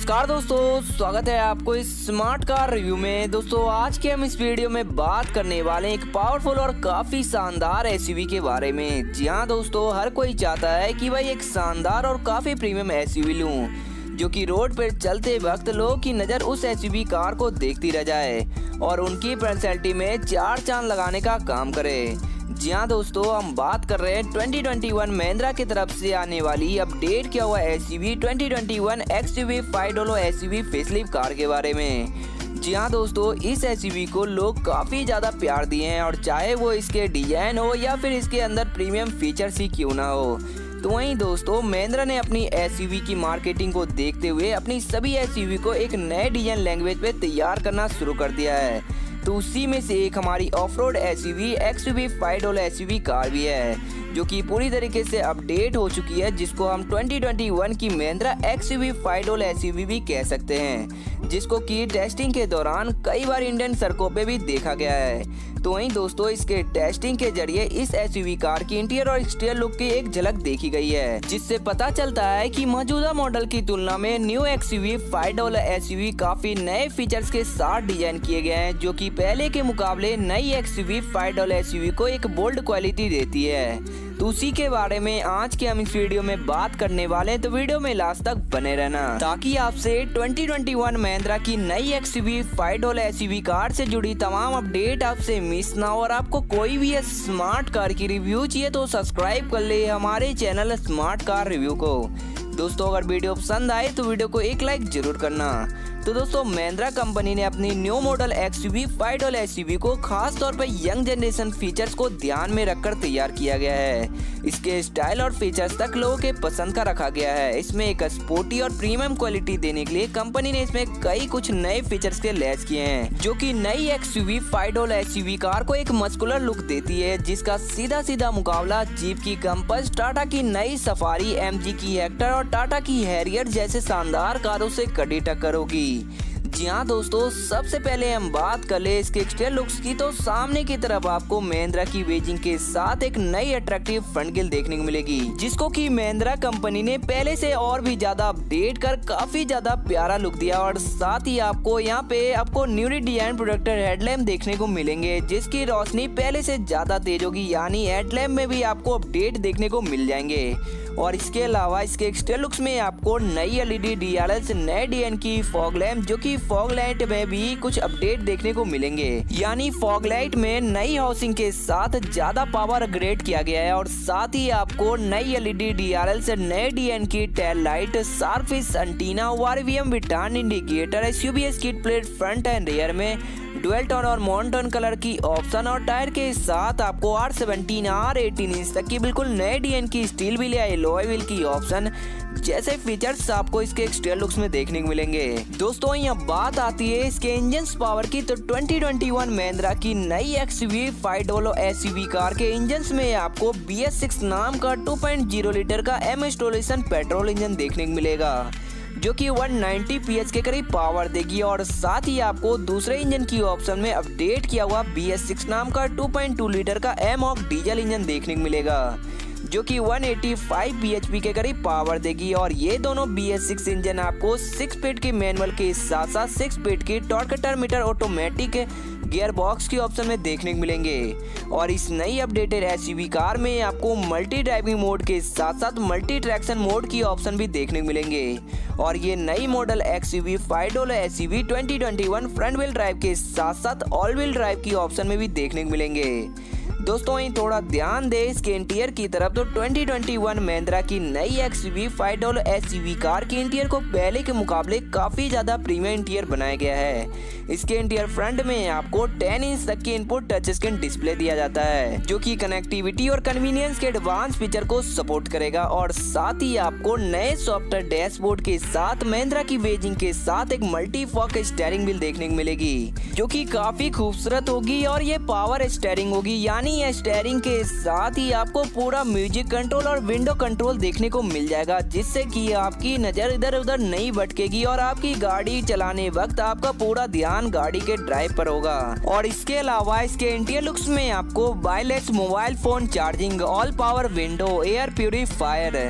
नमस्कार दोस्तों, स्वागत है आपको इस स्मार्ट कार रिव्यू में। दोस्तों आज के हम इस वीडियो में बात करने वाले हैं एक पावरफुल और काफी शानदार एसयूवी के बारे में। जी हाँ दोस्तों, हर कोई चाहता है कि भाई एक शानदार और काफी प्रीमियम एसयूवी लूं जो कि रोड पर चलते वक्त लोगों की नज़र उस एसयूवी कार को देखती रह जाए और उनकी पर्सनैलिटी में चार चांद लगाने का काम करे। जी हाँ दोस्तों, हम बात कर रहे हैं 2021 महिंद्रा की तरफ से आने वाली अपडेट किया हुआ SUV 2021 XUV 500 SUV facelift car के बारे में। जी हाँ दोस्तों, इस एसयूवी को लोग काफ़ी ज़्यादा प्यार दिए हैं और चाहे वो इसके डिजाइन हो या फिर इसके अंदर प्रीमियम फीचर्स ही क्यों ना हो। तो वहीं दोस्तों महिंद्रा ने अपनी एसयूवी की मार्केटिंग को देखते हुए अपनी सभी एसयूवी को एक नए डिजाइन लैंग्वेज पे तैयार करना शुरू कर दिया है। तो उसी में से एक हमारी off road SUV XUV 500 SUV car भी है जो कि पूरी तरीके से अपडेट हो चुकी है, जिसको हम 2021 की महिंद्रा XUV 500 एसयूवी भी कह सकते हैं, जिसको कि टेस्टिंग के दौरान कई बार इंडियन सड़कों पे भी देखा गया है। तो वहीं दोस्तों इसके टेस्टिंग के जरिए इस एसयूवी कार की इंटीरियर और एक्सटीरियर लुक की एक झलक देखी गई है, जिससे पता चलता है कि मौजूदा मॉडल की तुलना में न्यू XUV 500 एसयूवी काफी नए फीचर्स के साथ डिजाइन किए गए हैं, जो कि पहले के मुकाबले नई XUV 500 एसयूवी को एक बोल्ड क्वालिटी देती है। तो उसी के बारे में आज के हम इस वीडियो में बात करने वाले हैं, तो वीडियो में लास्ट तक बने रहना ताकि आपसे 2021 महिंद्रा की नई XUV 500 एसयूवी कार से जुड़ी तमाम अपडेट आपसे मिस ना हो। और आपको कोई भी स्मार्ट कार की रिव्यू चाहिए तो सब्सक्राइब कर ले हमारे चैनल स्मार्ट कार रिव्यू को। दोस्तों अगर वीडियो पसंद आए तो वीडियो को एक लाइक जरूर करना। तो दोस्तों महिंद्रा कंपनी ने अपनी न्यू मॉडल XUV 500 एसयूवी को खास तौर पर यंग जनरेशन फीचर्स को ध्यान में रखकर तैयार किया गया है। इसके स्टाइल और फीचर्स तक लोगों के पसंद का रखा गया है। इसमें एक स्पोर्टी और प्रीमियम क्वालिटी देने के लिए कंपनी ने इसमें कई कुछ नए फीचर्स के लैस किए हैं, जो कि नई XUV 500 एसयूवी कार को एक मस्कुलर लुक देती है, जिसका सीधा सीधा मुकाबला जीप की कंपास, टाटा की नई सफारी, MG की हेक्टर और टाटा की हैरियर जैसे शानदार कारों से कड़ी टक्कर होगी। जी हाँ दोस्तों, सबसे पहले हम बात कर ले इसके एक्सटीरियर लुक्स की, तो सामने की तरफ आपको महिंद्रा की वेजिंग के साथ एक नई अट्रैक्टिव फ्रंट ग्रिल देखने को मिलेगी, जिसको कि महिंद्रा कंपनी ने पहले से और भी ज्यादा अपडेट कर काफी ज्यादा प्यारा लुक दिया। और साथ ही आपको यहाँ पे आपको न्यूली डिजाइन प्रोटेक्टर हेडलैम्प देखने को मिलेंगे, जिसकी रोशनी पहले से ज्यादा तेज होगी, यानी हेडलैम्प में भी आपको अपडेट देखने को मिल जाएंगे। और इसके अलावा इसके एक्सटीरियर लुक्स में आपको नई LED DRLs, नए DN की फॉग लैम्प, जो कि फॉग लाइट में भी कुछ अपडेट देखने को मिलेंगे, यानी फॉग लाइट में नई हाउसिंग के साथ ज्यादा पावर अपग्रेड किया गया है। और साथ ही आपको नई LED DRLs, नए DN की tail light, sharpish antenna, RVM with turn indicator, SUV kit plate front and rear में डुअल टोन और मोनोटोन कलर की ऑप्शन, और टायर के साथ आपको R17 R18 इंच तक की बिल्कुल नए DN की स्टील व्हील या एलॉय व्हील की ऑप्शन जैसे फीचर्स आपको इसके एक्सटीरियर लुक्स में देखने को मिलेंगे। दोस्तों यहाँ बात आती है इसके इंजन पावर की, तो 2021 महिंद्रा की नई XUV 500 एसयूवी कार के इंजन में आपको BS6 नाम का 2.0 लीटर का M इंस्टॉलेशन पेट्रोल इंजन देखने को मिलेगा, जो कि 190 PS के करीब पावर देगी। और साथ ही आपको दूसरे इंजन की ऑप्शन में अपडेट किया हुआ BS6 नाम का 2.2 लीटर का M-OC डीजल इंजन देखने को मिलेगा, जो कि 185 bhp के करीब पावर देगी। और ये दोनों BS6 इंजन आपको 6 स्पीड की मैनुअल के साथ साथ 6 स्पीड की torque meter automatic gear box की ऑप्शन में देखने को मिलेंगे। और इस नई अपडेटेड एसयूवी कार में आपको मल्टी ड्राइविंग मोड के साथ साथ मल्टी ट्रैक्शन मोड की ऑप्शन भी देखने को मिलेंगे। और ये नई model XUV 500 SUV 2021 front wheel drive के साथ साथ ऑल व्हील ड्राइव की ऑप्शन में भी देखने को मिलेंगे। दोस्तों वहीं थोड़ा ध्यान दे इसके इंटीरियर की तरफ, तो 2021 महिंद्रा की नई XUV 500 एसयूवी कार के इंटीरियर को पहले के मुकाबले काफी ज्यादा प्रीमियम इंटीरियर बनाया गया है। इसके इंटीरियर फ्रंट में आपको 10 इंच तक की इनपुट टच स्क्रीन डिस्प्ले दिया जाता है, जो कि कनेक्टिविटी और कन्वीनियंस के एडवांस फीचर को सपोर्ट करेगा। और साथ ही आपको नए सॉफ्टवेयर डैशबोर्ड के साथ महिंद्रा की वेजिंग के साथ एक मल्टी फॉक स्टीयरिंग व्हील देखने को मिलेगी, जो कि काफी खूबसूरत होगी। और ये पावर स्टीयरिंग होगी, यानी स्टीयरिंग के साथ ही आपको पूरा म्यूजिक कंट्रोल और विंडो कंट्रोल देखने को मिल जाएगा, जिससे कि आपकी नजर इधर उधर नहीं भटकेगी और आपकी गाड़ी चलाने वक्त आपका पूरा ध्यान गाड़ी के ड्राइव पर होगा। और इसके अलावा इसके इंटीरियर लुक्स में आपको wireless mobile phone charging, all power window, air purifier,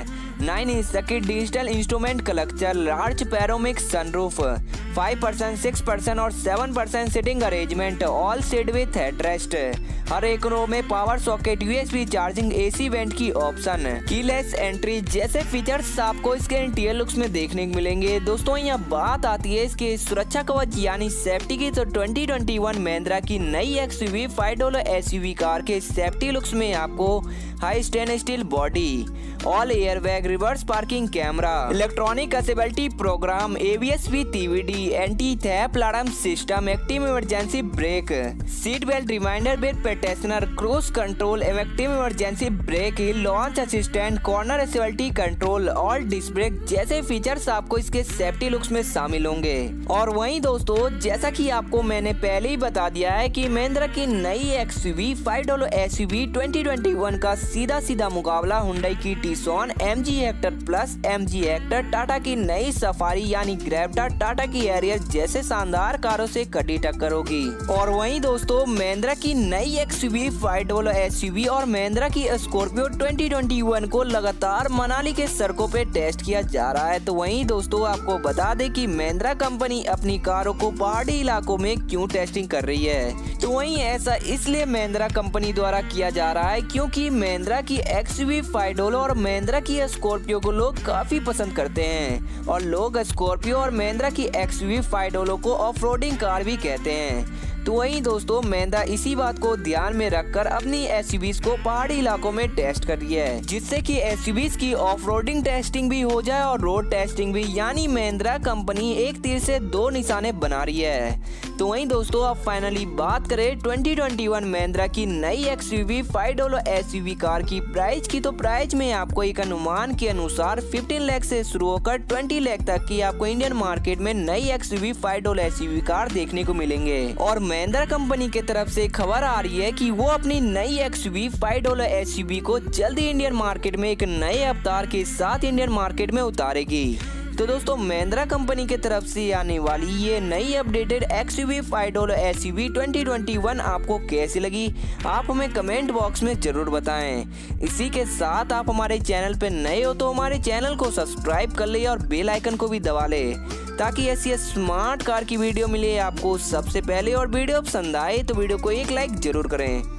9 inch तक की digital instrument cluster, large panoramic sunroof, 5%, 6% और 7% seating arrangement, all seat with headrest, हर एक रो में power socket, USB charging, AC vent की option, keyless entry जैसे features आपको इसके इंटीरियर लुक्स में देखने को मिलेंगे। दोस्तों यहाँ बात आती है इसके सुरक्षा कवच यानी सेफ्टी की, तो 2021 महिंद्रा की नई एक्सयूवी 5 डोर एसयूवी कार के सेफ्टी लुक्स में आपको high stainless steel body, all airbag, reverse parking camera, electronic stability program, ABS with EBD, anti theft alarm system, active emergency brake, seat belt reminder with pretensioner, cruise control, active emergency brake, launch assistant, corner stability control, all disc brake जैसे features आपको इसके safety looks में शामिल होंगे। और वहीं दोस्तों जैसा कि आपको मैंने पहले ही बता दिया है कि महिंद्रा की नई एक्सयूवी 5 डोर एसयूवी 2021 का सीधा मुकाबला हुंडई की Tucson, MG Hector plus, MG Hector, Tata की नई सफारी यानी ग्रेविटा, टाटा की हैरियर जैसे शानदार कारों से कड़ी टक्कर होगी। और वहीं दोस्तों महिंद्रा की नई एक्सयूवी 5 डोर एसयूवी और महिंद्रा की स्कॉर्पियो 2021 को लगातार मनाली के सड़कों पे टेस्ट किया जा रहा है। तो वहीं दोस्तों आपको बता दें कि महिंद्रा कंपनी अपनी कारों को पहाड़ी इलाकों में क्यों टेस्टिंग कर रही है, तो वहीं ऐसा इसलिए महिंद्रा कंपनी द्वारा किया जा रहा है क्योंकि महिंद्रा की एक्सयूवी 5 डोर और महिंद्रा की स्कॉर्पियो को लोग काफी पसंद करते हैं और लोग स्कॉर्पियो और महिंद्रा की एक्सयूवी 5 डोर को ऑफ-रोडिंग कार भी कहते हैं। तो वहीं दोस्तों महिंद्रा इसी बात को ध्यान में रखकर अपनी एसयूवीज को पहाड़ी इलाकों में टेस्ट कर रही है, जिससे कि एसयूवीज की ऑफ-रोडिंग टेस्टिंग भी हो जाए और रोड टेस्टिंग भी, यानी महिंद्रा कंपनी एक तीर से दो निशाने बना रही है। तो वहीं दोस्तों अब फाइनली बात करें 2021 महिंद्रा की नई एक्सयूवी 5 डोर एसयूवी कार की प्राइस की, तो प्राइस में आपको एक अनुमान के अनुसार 15 लाख से शुरू होकर 20 लाख तक की आपको इंडियन मार्केट में नई एक्सयूवी 5 डोर एसयूवी कार देखने को मिलेंगे। और महिंद्रा कंपनी की तरफ से खबर आ रही है कि वो अपनी नई एक्सयूवी 5 डोर एसयूवी को जल्दी इंडियन मार्केट में एक नए अवतार के साथ इंडियन मार्केट में उतारेगी। तो दोस्तों महिंद्रा कंपनी की तरफ से आने वाली ये नई अपडेटेड एक्सयूवी 5 डोर एसयूवी 2021 आपको कैसी लगी, आप हमें कमेंट बॉक्स में जरूर बताएं। इसी के साथ आप हमारे चैनल पे नए हो तो हमारे चैनल को सब्सक्राइब कर ले और बेल आइकन को भी दबा ले ताकि ऐसी स्मार्ट कार की वीडियो मिले आपको सबसे पहले। और वीडियो पसंद आए तो वीडियो को एक लाइक जरूर करें।